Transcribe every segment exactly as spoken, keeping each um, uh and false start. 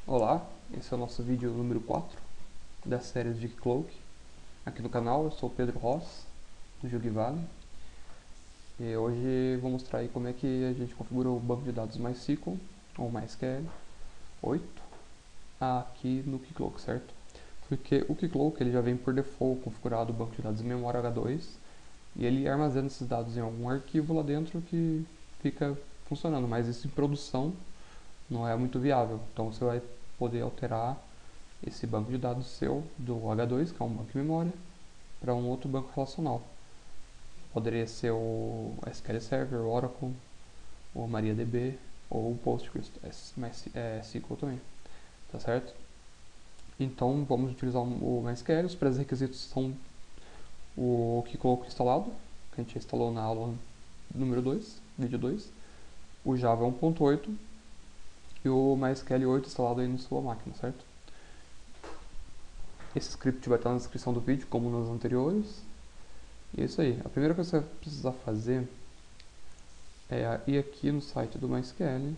Olá, esse é o nosso vídeo número quatro da série de Cloak aqui no canal. Eu sou o Pedro Ross, do Jugvale, e hoje vou mostrar aí como é que a gente configura o banco de dados MySQL ou MySQL oito aqui no Keycloak, certo? Porque o Keycloak ele já vem por default configurado o banco de dados em memória H dois e ele armazena esses dados em algum arquivo lá dentro que fica funcionando, mas isso em produção não é muito viável, então você vai poder alterar esse banco de dados seu do H dois, que é um banco de memória, para um outro banco relacional. Poderia ser o S Q L Server, o Oracle, o MariaDB ou o Postgres, é, S Q L também, tá certo? Então vamos utilizar o MySQL. Os pré-requisitos são o Keycloak instalado, que a gente instalou na aula número dois, vídeo dois, o Java um ponto oito e o MySQL oito instalado aí na sua máquina, certo? Esse script vai estar na descrição do vídeo, como nos anteriores. E é isso aí. A primeira coisa que você vai precisar fazer é ir aqui no site do MySQL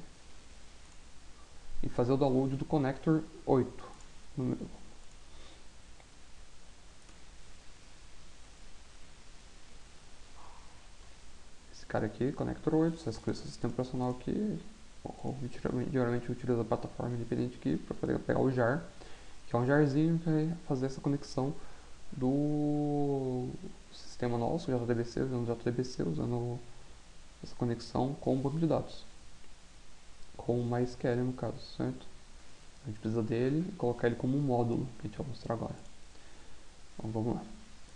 e fazer o download do Connector oito. Esse cara aqui, Connector oito, você escolhe seu sistema operacional aqui, ou geralmente utiliza a plataforma independente aqui para poder pegar o jar, que é um jarzinho que vai fazer essa conexão do sistema nosso, J D B C, usando J D B C, usando essa conexão com o banco de dados, com o MySQL no caso, certo? A gente precisa dele e colocar ele como um módulo, que a gente vai mostrar agora. Então vamos lá.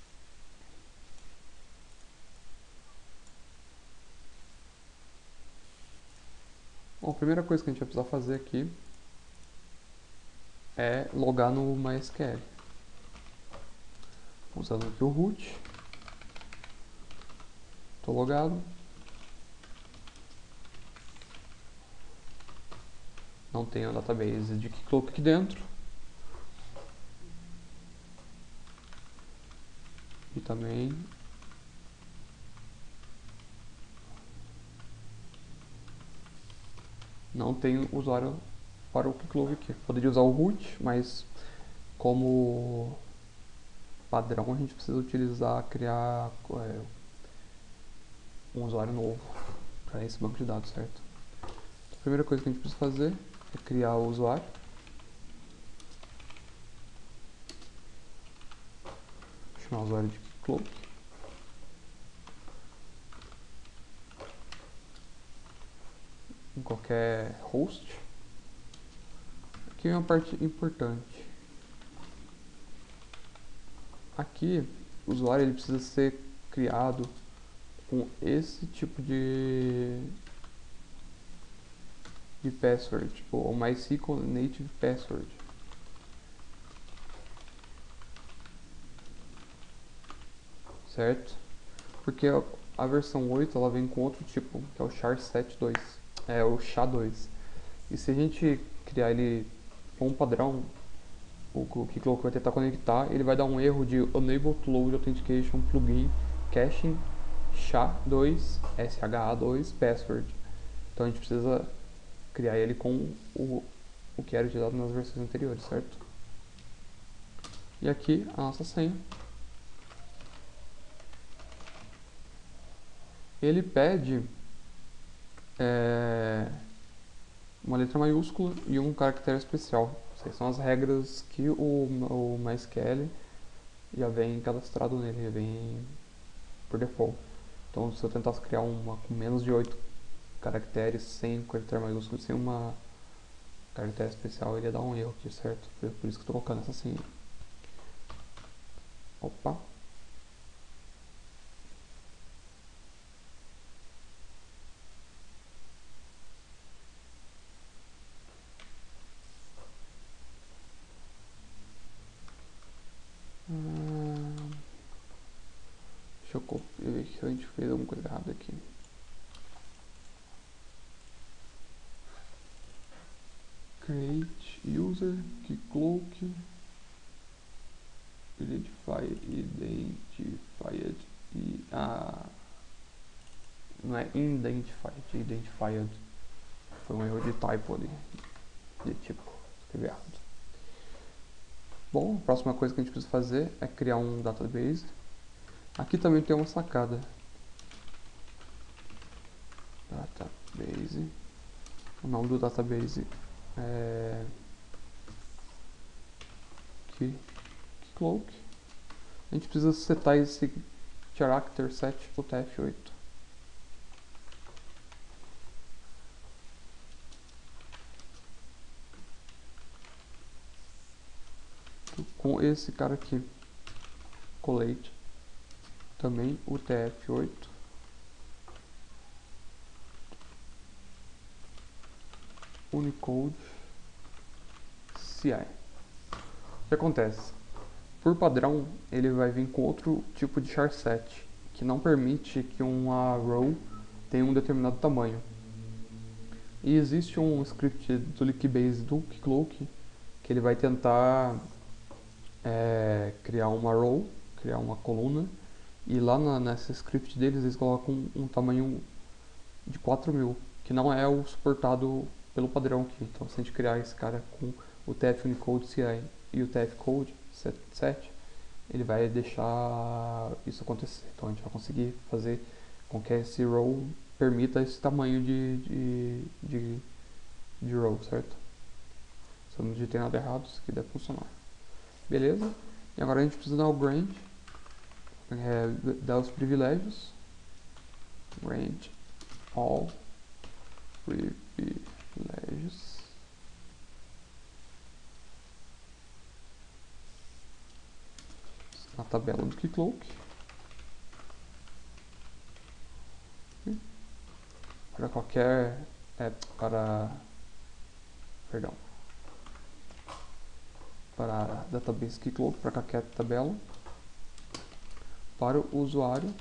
Bom, a primeira coisa que a gente vai precisar fazer aqui é logar no MySQL. Usando aqui o root. Estou logado. Não tenho a database de Keycloak aqui dentro. E também não tenho usuário para o Keycloak aqui. Poderia usar o root, mas como padrão a gente precisa utilizar, criar é, um usuário novo para esse banco de dados, certo? Então, a primeira coisa que a gente precisa fazer é criar o usuário. Vou chamar o usuário de Keycloak. Em qualquer host. Aqui é uma parte importante. Aqui o usuário ele precisa ser criado com esse tipo de de password, tipo o MySQL Native Password. Certo? Porque a, a versão oito ela vem com outro tipo, que é o char set dois, é o S H A dois. E se a gente criar ele com um padrão, o Keycloak vai tentar conectar, ele vai dar um erro de Unable to Load Authentication Plugin Caching S H A dois, S H A dois Password. Então a gente precisa criar ele com o, o que era utilizado nas versões anteriores, certo? E aqui a nossa senha. Ele pede é, uma letra maiúscula e um caractere especial. Essas são as regras que o, o MySQL já vem cadastrado nele, já vem por default. Então se eu tentasse criar uma com menos de oito caracteres, sem um caractere maiúsculo, sem uma caractere especial, ele ia dar um erro aqui, certo? Por isso que eu estou colocando essa senha. Opa! Hum, deixa eu copiar, ver se a gente fez alguma coisa errada aqui. Create user Keycloak identified identified e ah, não é identified, identified. Foi um erro de typo ali, de tipo, escrever Bom, a próxima coisa que a gente precisa fazer é criar um database. Aqui também tem uma sacada. Database. O nome do database é Keycloak. A gente precisa setar esse character set pro T F oito. Com esse cara aqui, collate, também o T F oito, Unicode C I. O que acontece? Por padrão, ele vai vir com outro tipo de char set, que não permite que uma row tenha um determinado tamanho. E existe um script do Lickbase do Keycloak que ele vai tentar é, criar uma row, criar uma coluna, e lá na, nessa script deles eles colocam um, um tamanho de quatro mil, que não é o suportado pelo padrão aqui. Então se a gente criar esse cara com o T F Unicode C I e o T F Code set, ele vai deixar isso acontecer. Então a gente vai conseguir fazer com que esse row permita esse tamanho de, de, de, de row, certo? Se eu não digitei nada errado, isso aqui deve funcionar. Beleza? E agora a gente precisa dar o grant, é, dar os privilégios. Grant all privilégios. Na tabela do Keycloak. Para qualquer é, para perdão para database Keycloak, para qualquer tabela, para o usuário,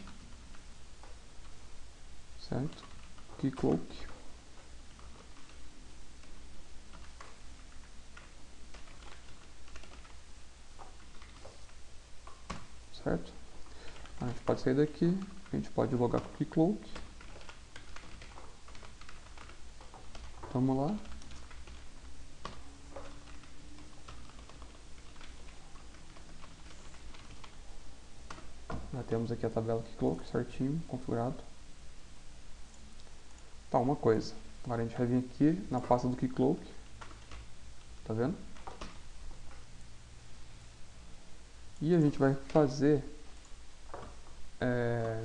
certo? Keycloak certo? A gente pode sair daqui, a gente pode logar com o Keycloak. Vamos lá. Já temos aqui a tabela Keycloak certinho, configurado. Tá, uma coisa. Agora a gente vai vir aqui na pasta do Keycloak. Tá vendo? E a gente vai fazer é,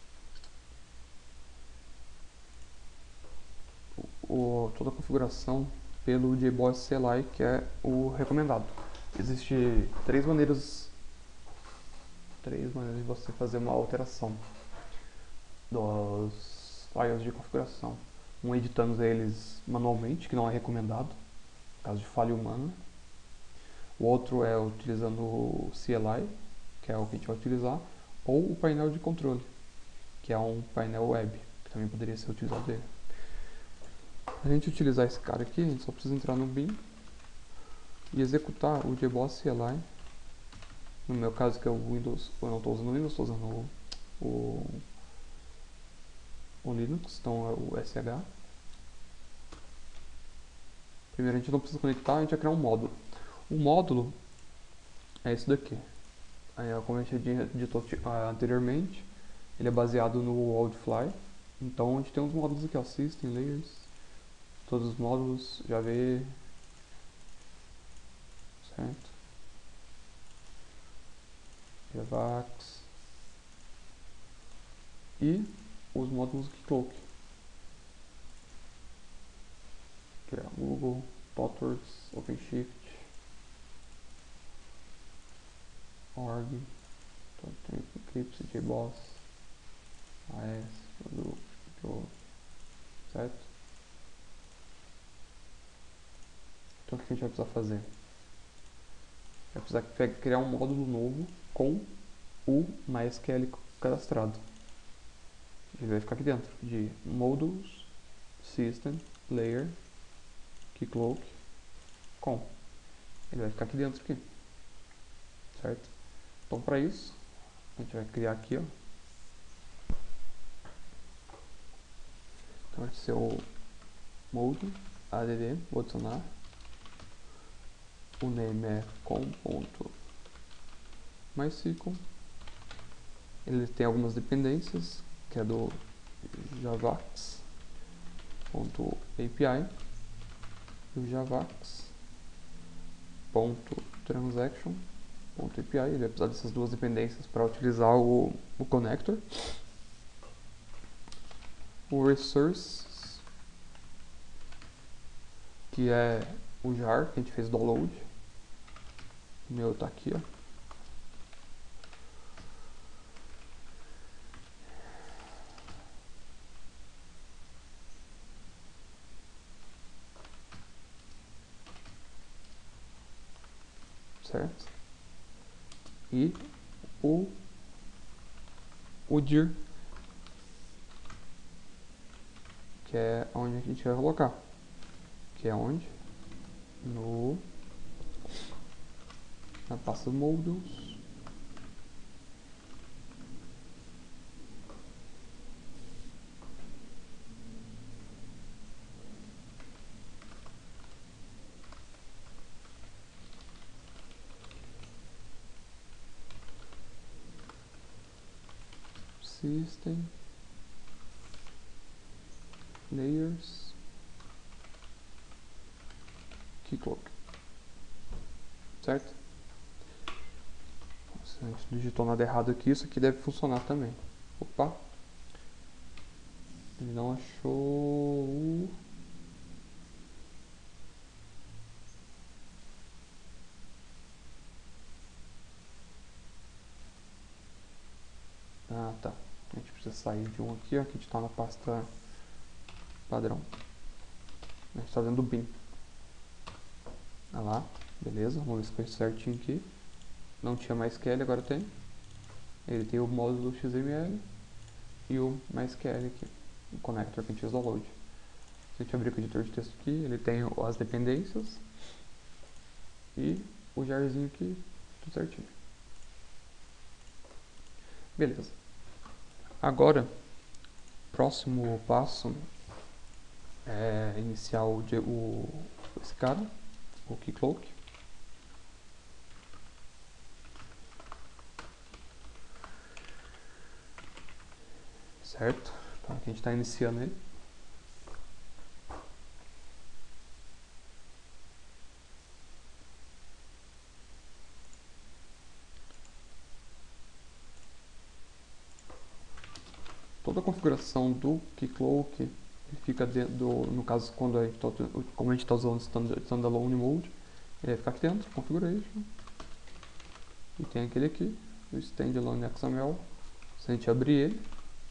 o, toda a configuração pelo JBoss C L I, que é o recomendado. Existem três maneiras, três maneiras de você fazer uma alteração dos files de configuração. Um editando eles manualmente, que não é recomendado, no caso de falha humana. O outro é utilizando o C L I, que é o que a gente vai utilizar, ou o painel de controle, que é um painel web, que também poderia ser utilizado dele. Para a gente utilizar esse cara aqui, a gente só precisa entrar no bin e executar o JBoss C L I. No meu caso, que é o Windows, eu não estou usando o Windows, estou usando o, o, o Linux, então é o S H. Primeiro a gente não precisa conectar, a gente vai criar um módulo. O módulo é esse daqui. Aí, como a gente digitou anteriormente, ele é baseado no Wildfly. Então a gente tem uns módulos aqui, ó, System, Layers, todos os módulos, já vê, certo? Javax e os módulos Keycloak, que é Google, ThoughtWorks, OpenShift, Org, então tem Eclipse, JBoss, A S, Product, certo? Então o que a gente vai precisar fazer? Vai precisar criar um módulo novo com o MySQL cadastrado. Ele vai ficar aqui dentro de Modules, System, Layer, Keycloak, com. Ele vai ficar aqui dentro aqui, certo? Então para isso, a gente vai criar aqui, ó. Então vai ser o mode add, vou adicionar o name é com.mysql. Ele tem algumas dependências, que é do javax.api e o javax.transaction.api. Ele vai precisar dessas duas dependências para utilizar o, o connector. O resources, que é o jar que a gente fez download. O meu tá aqui, ó. Certo? E o o dir, que é onde a gente vai colocar, que é onde? No na pasta modules. System layers keycloak, certo? Se a gente digitou nada errado aqui, isso aqui deve funcionar também. Opa, ele não achou o... Ah, tá. A gente precisa sair de um aqui, ó, que a gente está na pasta padrão. A gente está dentro do bin. Olha lá, beleza, vamos ver se foi certinho aqui. Não tinha MySQL, agora tem. Ele tem o módulo X M L e o MySQL aqui, o connector que a gente fez download. Se a gente abrir o editor de texto aqui, ele tem as dependências e o jarzinho aqui, tudo certinho. Beleza. Agora, próximo passo é iniciar o, o esse cara, o keycloak. Certo? Então aqui a gente está iniciando ele. Toda a configuração do keycloak fica dentro do, no caso, quando a gente tá, como a gente está usando standalone mode, ele vai ficar aqui dentro, configuration. E tem aquele aqui, o standalone X M L. Se a gente abrir ele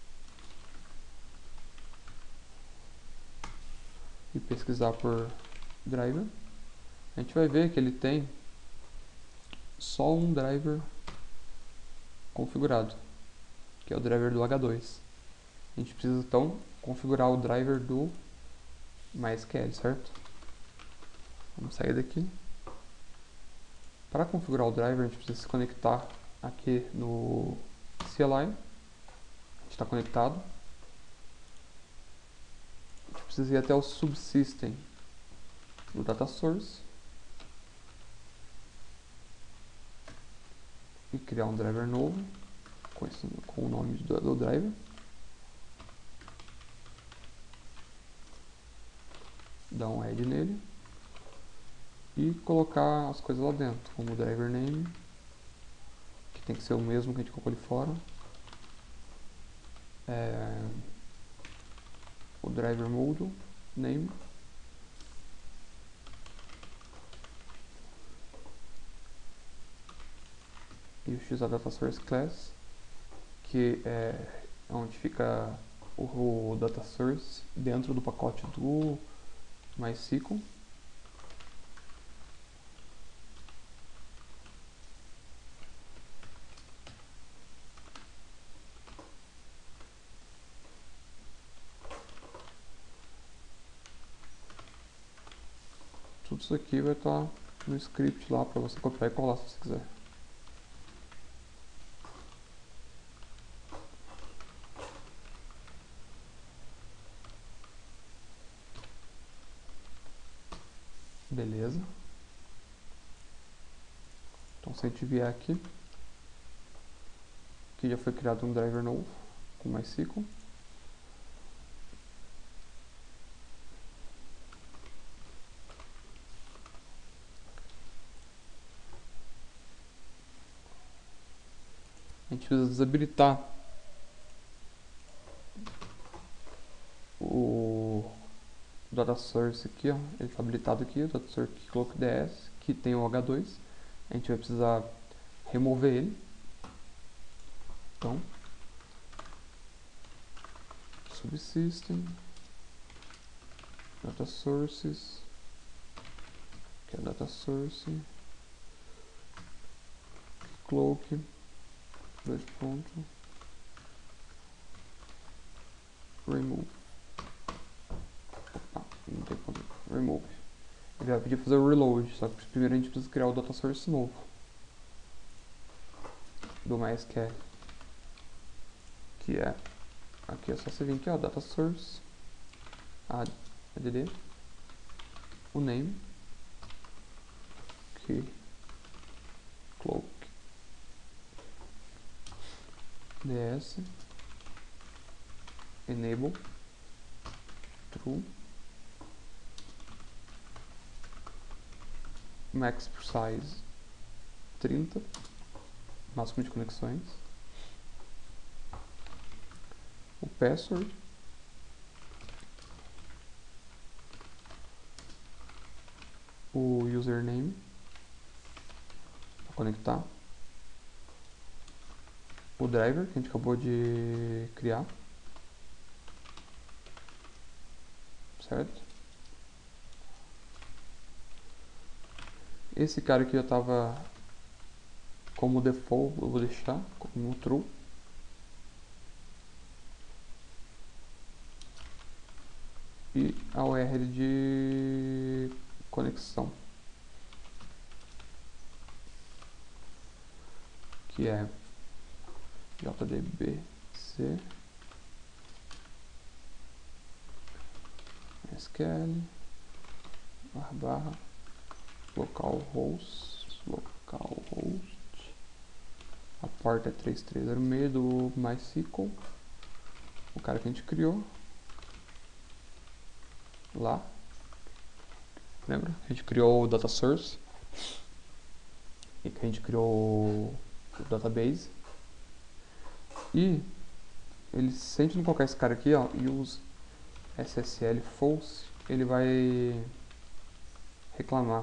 e pesquisar por driver, a gente vai ver que ele tem só um driver configurado, que é o driver do H dois. A gente precisa então configurar o driver do MySQL, certo? Vamos sair daqui. Para configurar o driver, a gente precisa se conectar aqui no C L I. A gente está conectado. A gente precisa ir até o subsystem do data source e criar um driver novo com, esse, com o nome do, do driver. Dar um add nele e colocar as coisas lá dentro, como o driver name, que tem que ser o mesmo que a gente colocou ali fora, é, o driver module name, e o xDataSource class, que é onde fica o, o data source dentro do pacote do MySQL. Tudo isso aqui vai estar no script lá para você copiar e colar se você quiser. Beleza. Então se a gente vier aqui, aqui já foi criado um driver novo com MySQL. A gente precisa desabilitar o data source aqui, ó. Ele está habilitado aqui, o data source Keycloak D S, que tem o H dois. A gente vai precisar remover ele. Então, subsystem, data sources, que é data source, Keycloak, dois pontos, remove. Opa, não tem como. Remove. Ele vai pedir para fazer o reload, só que primeiro a gente precisa criar o data source novo do MySQL, que é aqui. É só você vir aqui, ó, data source, add, add, o name, que cloak ds, enable, true, max size trinta, máximo de conexões, o password, o username para conectar, o driver que a gente acabou de criar, certo? Esse cara aqui já estava como default, eu vou deixar como true. E a U R L de conexão, que é jdbc sql barra barra localhost localhost, a porta é três três zero seis do MySQL, o cara que a gente criou lá, lembra? A gente criou o data source e que a gente criou o database, e ele, se a gente não colocar esse cara aqui, ó, use S S L false, ele vai reclamar,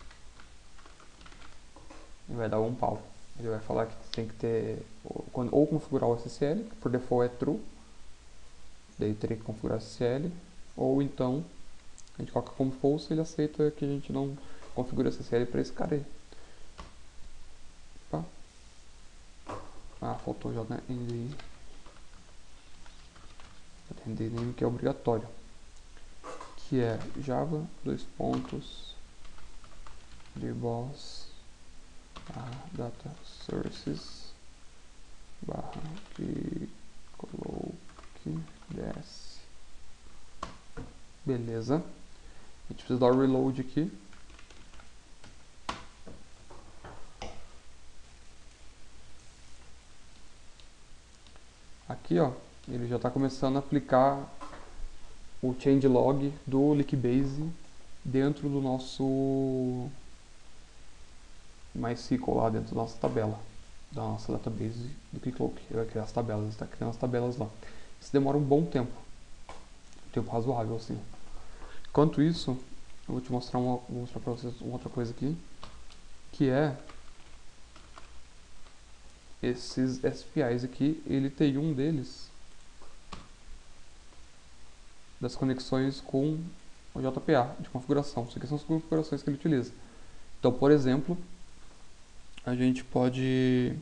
ele vai dar um pau, ele vai falar que tem que ter ou, ou configurar o S S L, que por default é true, daí teria que configurar o S S L, ou então a gente coloca como false, ele aceita que a gente não configura o S S L para esse cara aí. Opa. Ah, faltou J N D I, J N D I que é obrigatório, que é Java, dois pontos, dboss, barra data sources, barra keycloak ds. Beleza. A gente precisa dar o reload aqui. Aqui, ó, ele já está começando a aplicar o changelog do Lickbase dentro do nosso MySQL, lá dentro da nossa tabela, da nossa database do Keycloak. Ele vai criar as tabelas, está criando as tabelas lá. Isso demora um bom tempo, um tempo razoável assim. Enquanto isso, eu vou te mostrar uma, vou mostrar para vocês uma outra coisa aqui, que é esses S P Is aqui. Ele tem um deles das conexões com o J P A de configuração. Isso aqui são as configurações que ele utiliza. Então, por exemplo, a gente pode,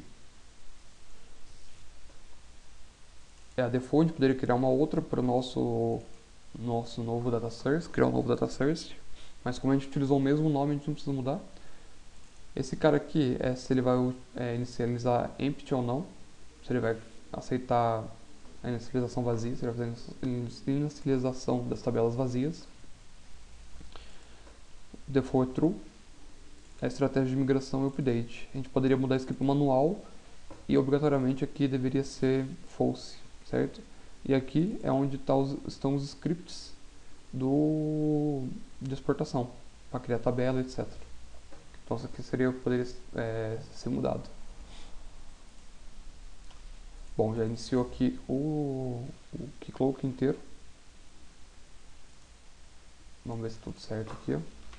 é a default, a gente poderia criar uma outra para o nosso nosso novo data source, criar um novo data source, mas como a gente utilizou o mesmo nome, a gente não precisa mudar. Esse cara aqui é se ele vai é, inicializar empty ou não, se ele vai aceitar a inicialização vazia, se ele vai fazer a inicialização das tabelas vazias. Default é true, a estratégia de migração e update. A gente poderia mudar isso aqui para manual e obrigatoriamente aqui deveria ser false, certo? E aqui é onde tá os, estão os scripts do, de exportação, para criar tabela, etcétera. Então isso aqui seria, poderia é, ser mudado. Bom, já iniciou aqui o, o Keycloak inteiro. Vamos ver se tudo certo aqui, ó.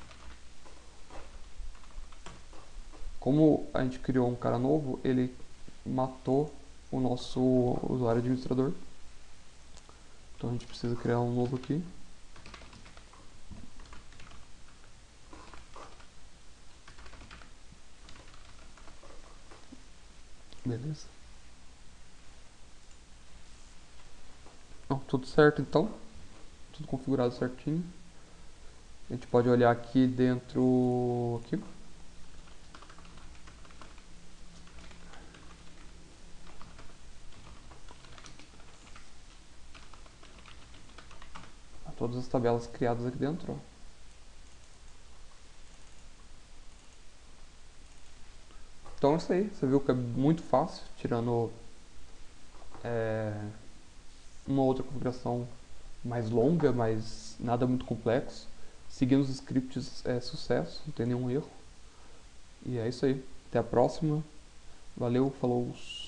Como a gente criou um cara novo, ele matou o nosso usuário administrador. Então a gente precisa criar um novo aqui. Beleza. Não, tudo certo então. Tudo configurado certinho. A gente pode olhar aqui dentro. Aqui. Todas as tabelas criadas aqui dentro, ó. Então é isso aí, você viu que é muito fácil, tirando é, uma outra configuração mais longa, mas nada muito complexo. Seguindo os scripts é sucesso, não tem nenhum erro. E é isso aí, até a próxima, valeu, falou!